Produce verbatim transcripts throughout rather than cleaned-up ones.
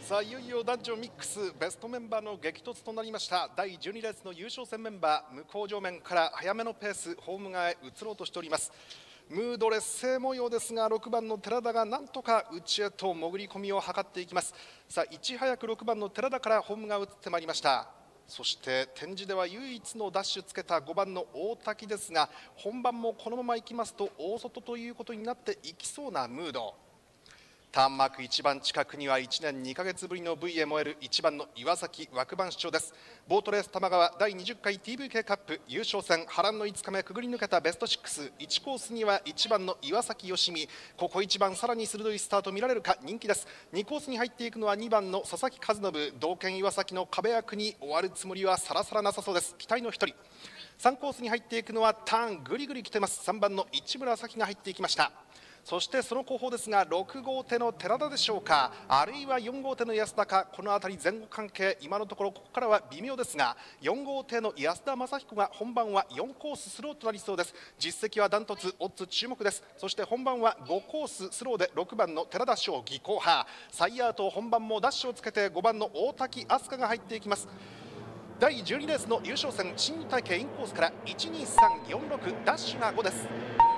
さあいよいよ男女ミックスベストメンバーの激突となりました。だいじゅうにレースの優勝戦メンバー、向正面から早めのペースホーム側へ移ろうとしております。ムード劣勢模様ですが、ろくばんの寺田がなんとか内へと潜り込みを図っていきます。さあいち早くろくばんの寺田からホームが移ってまいりました。そして展示では唯一のダッシュつけたごばんの大滝ですが、本番もこのままいきますと大外ということになっていきそうなムード。ターンマークいちばん近くにはいちねんにかげつぶりの ブイ へ燃えるいちばんの岩崎枠番主張です。ボートレース玉川だいにじゅっかい ティーブイケー カップ優勝戦波乱のいつかめくぐり抜けたベストろく、いちコースにはいちばんの岩崎よしみ、ここいちばんさらに鋭いスタート見られるか人気です。にコースに入っていくのはにばんの佐々木和信、同県岩崎の壁役に終わるつもりはさらさらなさそうです。期待のひとり。さんコースに入っていくのはターンぐりぐり来てます。さんばんの市村咲が入っていきました。そしてその後方ですがろく号手の寺田でしょうか、あるいはよん号手の安田か、この辺り前後関係今のところここからは微妙ですが、よん号手の安田正彦が本番はよんコーススローとなりそうです。実績はダントツ、オッズ注目です。そして本番はごコーススローでろくばんの寺田翔技巧派、サイヤート本番もダッシュをつけてごばんの大滝飛鳥が入っていきます。だいじゅうにレースの優勝戦新体系インコースからいちにさんよんろくダッシュがごです。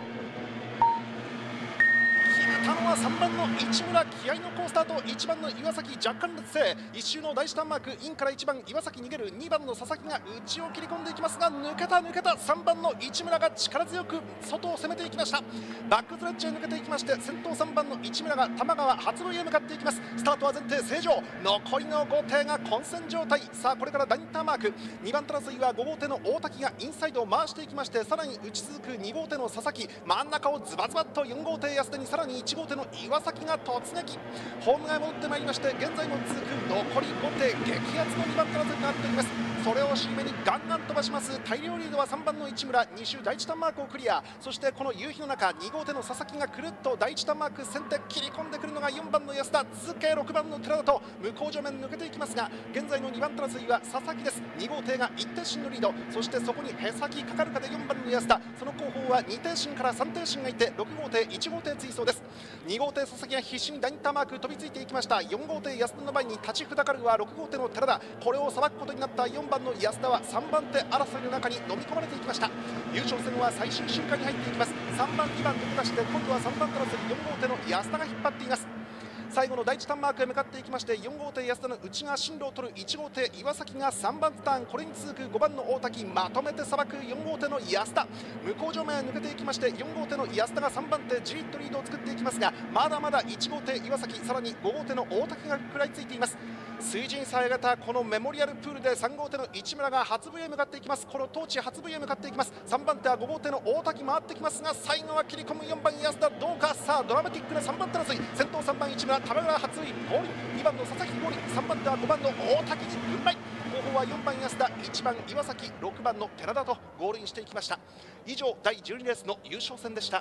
決めたのはさんばんの市村、気合の好スタート。いちばんの岩崎若干劣勢、一周の第一ターンマークインからいちばん岩崎逃げる、にばんの佐々木が内を切り込んでいきますが抜けた抜けた、さんばんの市村が力強く外を攻めていきました。バックストレッチへ抜けていきまして、先頭さんばんの市村が玉川初部へ向かっていきます。スタートは前提正常、残りのご艇が混戦状態。さあこれから第二ターンマーク、にばん争いはご号艇の大滝がインサイドを回していきまして、さらに打ち続くに号艇の佐々木、真ん中をズバズバっとよん号艇安田にさらにいち号艇の岩崎が突撃、ホーム側へ戻ってまいりまして、現在も続く残りご艇激アツのにばん争いとなっております。それを尻目にガンガン飛ばします。大量リードはさんばんの市村、に周第一ターンマークをクリア。そしてこの夕日の中に号艇の佐々木がくるっと第一ターンマーク先手切り込んでくるのがよんばんの安田、続けろくばんの寺田と向こう上面抜けていきますが、現在のにばん争いは佐々木です。に号艇がいち艇進のリード、そしてそこにへさきかかるかでよんばんの安田、その後方はに艇進からさん艇進がいてろく号艇いち号艇追走です。に号艇佐々木が必死に第二ターンマーク飛びついていきました。よん号艇安田の前に立ちふだかるはろく号艇の寺田、これをさばくことになったよんばんの安田はさんばん手争いの中に飲み込まれていきました。優勝戦は最終周回に入っていきます。さんばんにばん抜け出して今度はさんばん手争い、よん号艇の安田が引っ張っています。最後の第一ターンマークへ向かっていきまして、よん号艇安田の内側進路を取るいち号艇岩崎がさんばんターン、これに続くごばんの大滝まとめてさばくよん号艇の安田、向こう上面へ抜けていきまして、よん号艇の安田がさんばん手じりっとリードを作っていきますが、まだまだいち号艇岩崎、さらにご号艇の大滝が食らいついています。水準差上げたこのメモリアルプールでさん号艇の市村が初部へ向かっていきます。このトーチ初部へ向かっていきます。さんばん手はご号艇の大滝回ってきますが、最後は切り込むよんばん安田どうか。さあドラマティックなさんばん手争い、先頭さんばん市村、玉川初部ゴールイン、にばんの佐々木ゴールイン、さんばん手はごばんの大滝に軍配、後方はよんばん安田、いちばん岩崎、ろくばんの寺田とゴールインしていきました。以上だいじゅうにレースの優勝戦でした。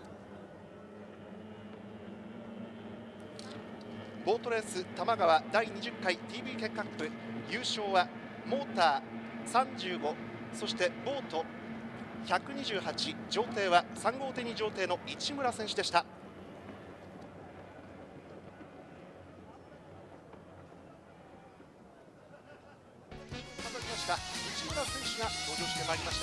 ボートレース玉川だいにじゅっかい ティーブイケー カップ優勝はモーターさんじゅうご、そしてボートひゃくにじゅうはち、上艇はさん号艇に上艇の市村選手でした。市村選手が登場してまいりました。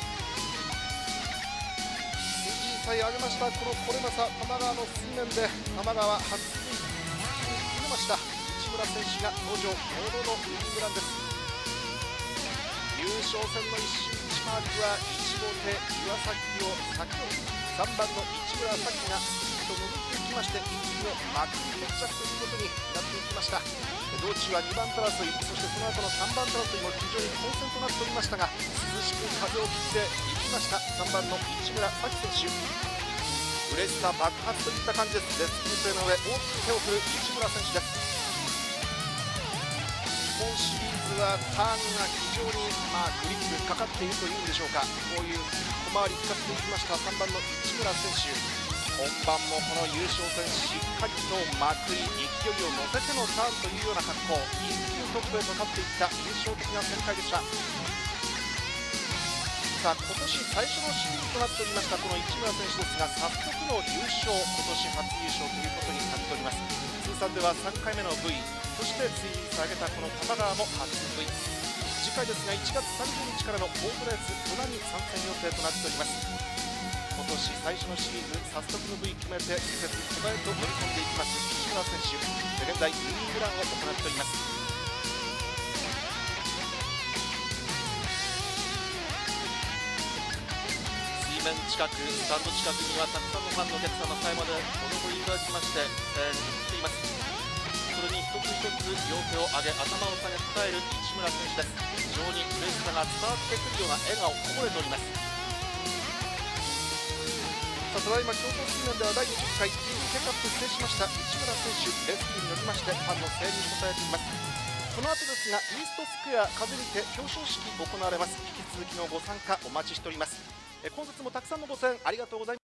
水準さえ上げました。このこれまさ玉川の水面で玉川初水に決めました。市村選手が登場、堂々のウイニングランです。優勝戦の一瞬いちマークはいち号艇岩崎を先にさんばんの市村咲がスピードを乗っていきまして、一気の幕に決着ということになっていきました。道中はにばん手争い、そしてその後のさんばん手争いも非常に混戦となっておりましたが、涼しく風を切っていきましたさんばんの市村咲選手、嬉しさ爆発といった感じです。絶景性の上大きく手を振る市村選手です。本シリーズはターンが非常にまあグリップかかっているというんでしょうか、こういう小回り使っていきましたさんばんの市村選手、本番もこの優勝戦しっかりとまくり勢いを乗せてのターンというような格好、一気にトップへと勝っていった優勝的な展開でした。さあ今年最初のシリーズとなっておりましたこの市村選手ですが、早速の優勝、今年初優勝ということになっております。通算ではさんかいめの ブイ、 そしてついに下げたこの片側も初 V。 次回ですがいちがつさんじゅうにちからのオートレース戸田に参戦予定となっております。今年最初のシリーズ早速の V 決めて季節戸田へと乗り込んでいきます西村選手、現在ウイニングランを行っております。水面近く、スタンド近くにはたくさんのファンのお客様最後までお登りいただきまして、えー、来ています。それに一つ一つ両手を上げ頭を下げ答える西村選手です。非常に嬉しさが伝わってくるような笑顔こぼれております。さあ、ただいま競争水面ではだいにじゅっかい ティービー ケカップ制しました西村選手、レース機に乗りましてファンの声援に応えています。この後ですがイーストスクエア風にて表彰式行われます。引き続きのご参加お待ちしております。え今節もたくさんのご声援ありがとうございます。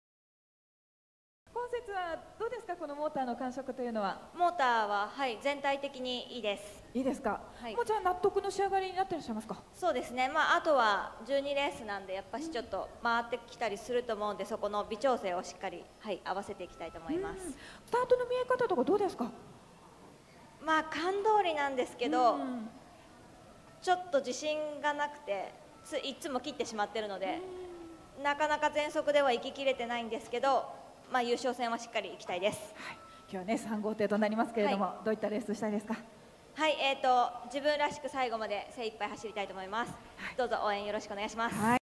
今節はどうですか、このモーターの感触というのは。 モーターは、はい、全体的にいいです。 いいですか、はい、もうじゃあ納得の仕上がりになっていらっしゃいますか。 そうですね、まあ、あとはじゅうにレースなんでやっぱしちょっと回ってきたりすると思うんで、そこの微調整をしっかり、はい、合わせていきたいと思います。 スタートの見え方とかどうですか。 まあ勘通りなんですけど、ちょっと自信がなくてついつも切ってしまってるので、なかなか全速では行ききれてないんですけど、まあ、優勝戦はしっかり行きたいです。 はい、今日はねさん号艇となりますけれども、はい、どういったレースしたいですか。 はい、えーと自分らしく最後まで精一杯走りたいと思います。はい、どうぞ応援よろしくお願いします。はい。